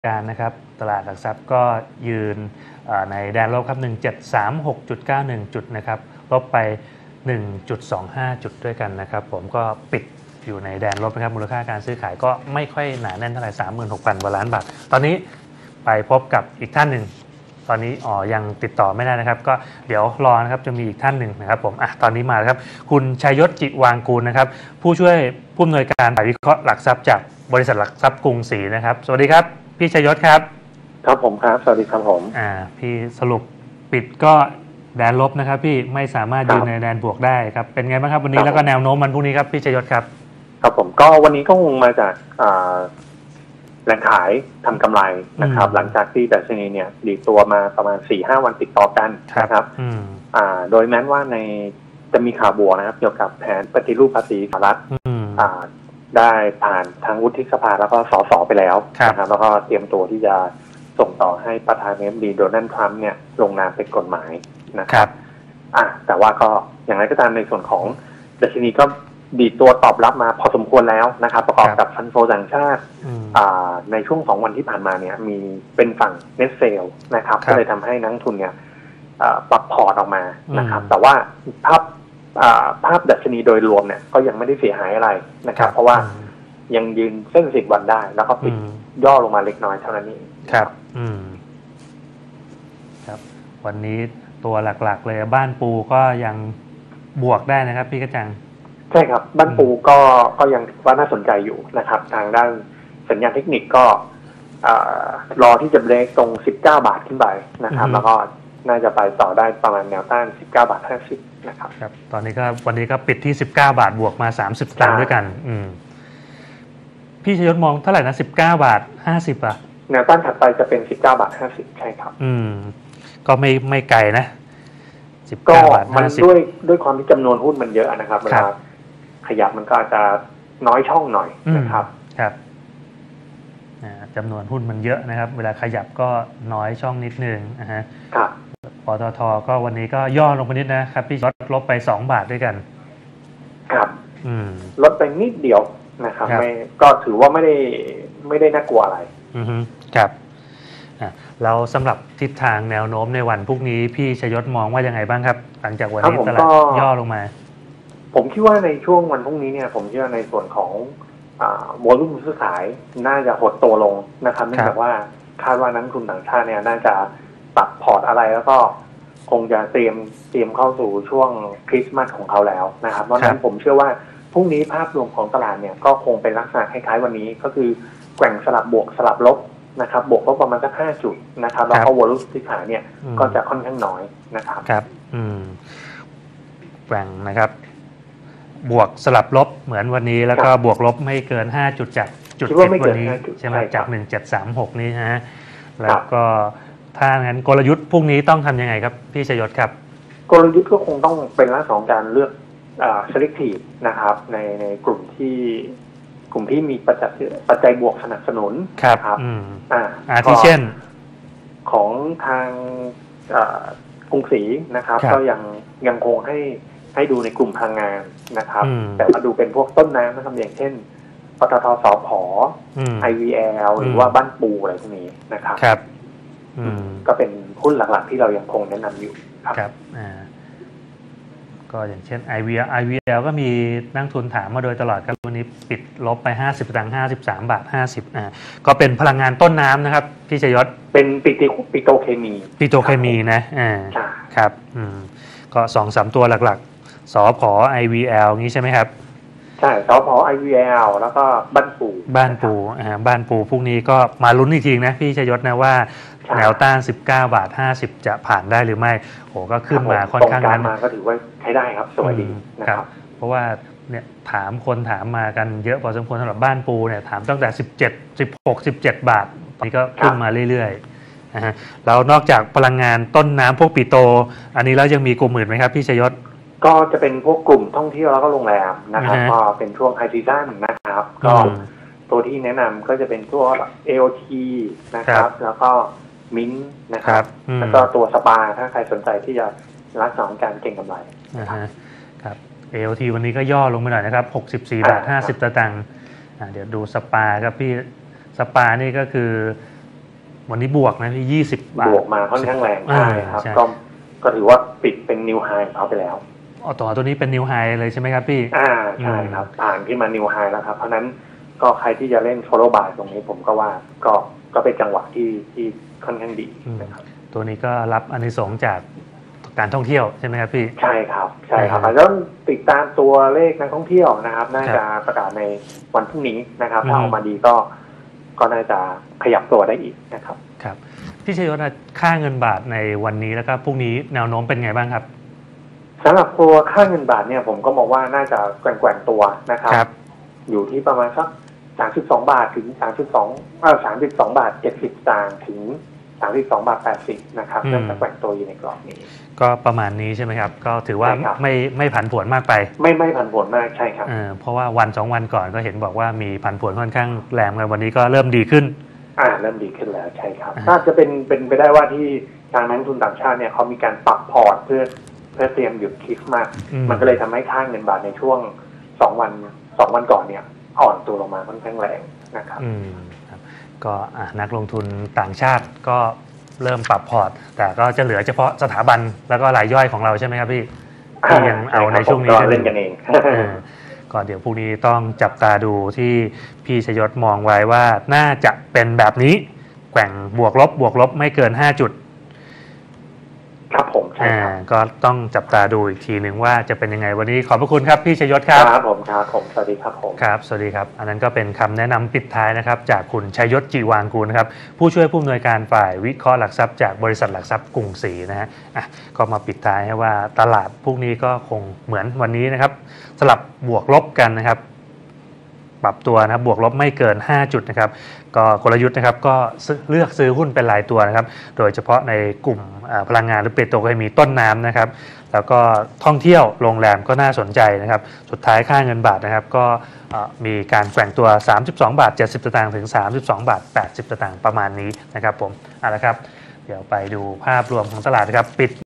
การนะครับตลาดหลักทรัพย์ก็ยืนในแดนลบครับ1736.91 จุดนะครับลบไป 1.25 จุดด้วยกันนะครับผมก็ปิดอยู่ในแดนลบนะครับมูลค่าการซื้อขายก็ไม่ค่อยหนาแน่นเท่าไหร่ 36,000 กว่าล้านบาทตอนนี้ไปพบกับอีกท่านหนึ่งตอนนี้ยังติดต่อไม่ได้นะครับก็เดี๋ยวรอนะครับจะมีอีกท่านหนึ่งนะครับผมตอนนี้มาแล้วครับคุณชัยยศจิวางกูลนะครับผู้ช่วยผู้อำนวยการฝ่ายวิเคราะห์หลักทรัพย์จากบริษัทหลักทรัพย์กรุงศรีนะครับสวัสดีครับพี่ชัยยศครับครับผมครับสวัสดีครับผมพี่สรุปปิดก็แดนลบนะครับพี่ไม่สามารถยืนในแดนบวกได้ครับเป็นไงบ้างครับวันนี้แล้วก็แนวโน้มมันพรุ่งนี้ครับพี่ชัยยศครับครับผมก็วันนี้ก็คงมาจากแรงขายทำกำไรนะครับหลังจากที่ดัชนีเนี่ยดีตัวมาประมาณ 4-5 วันติดต่อกันนะครับโดยแม้ว่าในจะมีข่าวบวกนะครับเกี่ยวกับแผนปฏิรูปภาษีสหรัฐได้ผ่านทางวุฒิสภาแล้วก็สสไปแล้วนะครับแล้วก็เตรียมตัวที่จะส่งต่อให้ประธานาธิบดีโดนัลด์ทรัมป์เนี่ยลงนามเป็นกฎหมายนะครับแต่ว่าก็อย่างไรก็ตามในส่วนของดัชนีก็ดีตัวตอบรับมาพอสมควรแล้วนะครับประกอบกับฟันโฟต่างชาติในช่วง2 วันที่ผ่านมาเนี่ยมีเป็นฝั่ง net sale นะครับก็เลยทำให้นักทุนเนี่ยปรับพอร์ตออกมานะครับแต่ว่าภาพดัชนีโดยรวมเนี่ยก็ยังไม่ได้เสียหายอะไรนะครับเพราะว่ายังยืนเส้น10 วันได้แล้วก็ปิดย่อลงมาเล็กน้อยเท่านั้นเองครับครับวันนี้ตัวหลักๆเลยบ้านปูก็ยังบวกได้นะครับพี่กระจังใช่ครับบ้านปูก็ยังว่าน่าสนใจอยู่นะครับทางด้านสัญญาณเทคนิคก็รอที่จะเบรกตรง19 บาทขึ้นไปนะครับแล้วก็น่าจะไปต่อได้ประมาณแนวต้าน19.50 บาทนะครับครับตอนนี้ก็วันนี้ก็ปิดที่19 บาทบวกมา30 สตางค์ด้วยกันพี่ชัยยศมองเท่าไหร่นะ19.50 บาทอ่ะแนวต้านถัดไปจะเป็น19.50 บาทใช่ครับก็ไม่ไกลนะ19 บาทมันด้วยความที่จำนวนหุ้นมันเยอะนะครับเวลาขยับมันก็อาจจะน้อยช่องหน่อยนะครับครับจำนวนหุ้นมันเยอะนะครับเวลาขยับก็น้อยช่องนิดนึงครับปตท.ก็วันนี้ก็ย่อลงไปนิดนะครับพี่ลดไป2 บาทด้วยกันครับลดไปนิดเดียวนะครับไม่ก็ถือว่าไม่ได้น่ากลัวอะไรครับแล้วสำหรับทิศทางแนวโน้มในวันพรุ่งนี้พี่ชัยยศมองว่ายังไงบ้างครับหลังจากวันนี้ตลาดย่อลงมาผมคิดว่าในช่วงวันพรุ่งนี้เนี่ยผมคิดว่าในส่วนของโวลุ่มซื้อขายน่าจะหดตัวลงนะครับเนื่องจากว่าคาดว่านักทุนต่างชาติเนี่ยน่าจะปรับพอร์ตอะไรแล้วก็คงจะเตรียมเข้าสู่ช่วงคริสต์มาสของเขาแล้วนะครับเพราะฉะนั้นผมเชื่อว่าพรุ่งนี้ภาพรวมของตลาดเนี่ยก็คงเป็นลักษณะคล้ายๆวันนี้ก็คือแกว่งสลับบวกสลับลบนะครับบวกก็ประมาณสัก5 จุดนะครับแล้วก็วอลุ่มซื้อขายเนี่ยก็จะค่อนข้างน้อยนะครับครับแกว่งนะครับบวกสลับลบเหมือนวันนี้แล้วก็บวกลบไม่เกิน5 จุดจากจุดปิดวันนี้ใช่ไหมจาก1736นี้ฮะแล้วก็ถ้างั้นกลยุทธ์พรุ่งนี้ต้องทำยังไงครับพี่ชัยยศครับกลยุทธ์ก็คงต้องเป็นลักษณะของการเลือกselective นะครับในกลุ่มที่มีปัจจัยบวกสนับสนุนครับที่เช่นของทางกรุงศรีนะครับก็ยังคงให้ดูในกลุ่มพลังงานนะครับแต่มาดูเป็นพวกต้นน้ำนะครับอย่างเช่นปตท.สผ. IVL หรือว่าบ้านปูอะไรพวกนี้นะครับครับก็เป็นหุ้นหลักๆที่เรายังคงแนะนำอยู่ครับก็อย่างเช่น IVL ก็มีนักทุนถามมาโดยตลอดครับวันนี้ปิดลบไป50 สตางค์53.50 บาทก็เป็นพลังงานต้นน้ำนะครับพี่ชัยยศเป็นปิโตรเคมีนะครับก็ 2-3 ตัวหลักๆสผ. IVL งี้ใช่ไหมครับใช่สผ. IVL แล้วก็บ้านปูบ้านปูพรุ่งนี้ก็มาลุ้นอีกทีนะพี่ชัยยศนะว่าแนวต้าน19.50 บาทจะผ่านได้หรือไม่โหก็ขึ้นมาค่อนข้างนั้นมาก็ถือว่าใช้ได้ครับสวยดีนะครับเพราะว่าเนี่ยถามมากันเยอะพอสมควรสำหรับบ้านปูเนี่ยถามตั้งแต่17 บาทตอนนี้ก็ขึ้นมาเรื่อยๆแล้วนอกจากพลังงานต้นน้ำพวกปิโตอันนี้แล้วยังมีกลุ่มอื่นไหมครับพี่ชัยยศก็จะเป็นพวกกลุ่มท่องเที่ยวแล้วก็โรงแรมนะครับก็เป็นช่วงไฮซีซั่นนะครับก็ตัวที่แนะนำก็จะเป็นตัว AOT นะครับแล้วก็มิ้นนะครับแล้วก็ตัวสปาถ้าใครสนใจที่จะรักษาการเก็งกำไรครับ AOT วันนี้ก็ย่อลงไปหน่อยนะครับ64.50 บาทเดี๋ยวดูสปาครับพี่สปานี่ก็คือวันนี้บวกนะที่20 บาทบวกมาค่อนข้างแรงใช่ครับก็ถือว่าปิดเป็นนิวไฮของเขาไปแล้วตัวนี้เป็นนิวไฮเลยใช่ไหมครับพี่ใช่ครับผ่านขึ้นมานิวไฮแล้วครับเพราะนั้นก็ใครที่จะเล่น follow buy ตรงนี้ผมก็ว่าก็เป็นจังหวะที่ค่อนข้างดีนะครับตัวนี้ก็รับอานิสงส์จากการท่องเที่ยวใช่ไหมครับพี่ใช่ครับอาจจะต้องติดตามตัวเลขนักท่องเที่ยวนะครับน่าจะประกาศในวันพรุ่งนี้นะครับถ้าออกมาดีก็น่าจะขยับตัวได้อีกนะครับครับพี่ชัยยศค่าเงินบาทในวันนี้แล้วก็พรุ่งนี้แนวโน้มเป็นไงบ้างครับสำหรับตัวค่าเงินบาทเนี่ยผมก็มองว่าน่าจะแกว่งตัวนะครับอยู่ที่ประมาณสัก32 บาทถึง32 บาท 70 สตางค์ถึง32 บาท 80นะครับน่าจะแกว่งตัวอยู่ในกรอบนี้ก็ประมาณนี้ใช่ไหมครับก็ถือว่าไม่ผันผวนมากไปไม่ผันผวนมากใช่ครับเพราะว่าวัน2 วันก่อนก็เห็นบอกว่ามีผันผวนค่อนข้างแรงกันวันนี้ก็เริ่มดีขึ้นเริ่มดีขึ้นแล้วใช่ครับน่าจะเป็นไปได้ว่าที่ทางนักทุนต่างชาติเนี่ยเขามีการปรับพอร์ตเพื่อเตรียมหยุดคริสต์มาสมันก็เลยทำให้ค่าเงินบาทในช่วง2 วันก่อนเนี่ยอ่อนตัวลงมาค่อนข้างแรงนะครับก็นักลงทุนต่างชาติก็เริ่มปรับพอร์ตแต่ก็จะเหลือเฉพาะสถาบันแล้วก็รายย่อยของเราใช่ไหมครับพี่ที่ยังเอาในช่วงนี้เล่นกันเองก็เดี๋ยวพรุ่งนี้ต้องจับตาดูที่พี่ชัยยศมองไว้ว่าน่าจะเป็นแบบนี้แกว่งบวกลบไม่เกิน5 จุดครับผมใช่ครับก็ต้องจับตาดูอีกทีหนึ่งว่าจะเป็นยังไงวันนี้ขอบพระคุณครับพี่ชัยยศครับครับผมสวัสดีครับผมครับสวัสดีครับอันนั้นก็เป็นคำแนะนำปิดท้ายนะครับจากคุณชัยยศจีวางกูลนะครับผู้ช่วยผู้อำนวยการฝ่ายวิเคราะห์หลักทรัพย์จากบริษัทหลักทรัพย์กรุงศรีนะฮะก็มาปิดท้ายให้ว่าตลาดพวกนี้ก็คงเหมือนวันนี้นะครับสลับบวกลบกันนะครับปรับตัวนะครับบวกลบไม่เกิน5 จุดนะครับก็กลยุทธ์นะครับก็เลือกซื้อหุ้นเป็นรายตัวนะครับโดยเฉพาะในกลุ่มพลังงานหรือเปโตรเคมีต้นน้ำนะครับแล้วก็ท่องเที่ยวโรงแรมก็น่าสนใจนะครับสุดท้ายค่าเงินบาทนะครับก็มีการแกว่งตัว32 บาท 70 สตางค์ถึง32 บาท 80 สตางค์ประมาณนี้นะครับผมเอาละครับเดี๋ยวไปดูภาพรวมของตลาดนะครับปิด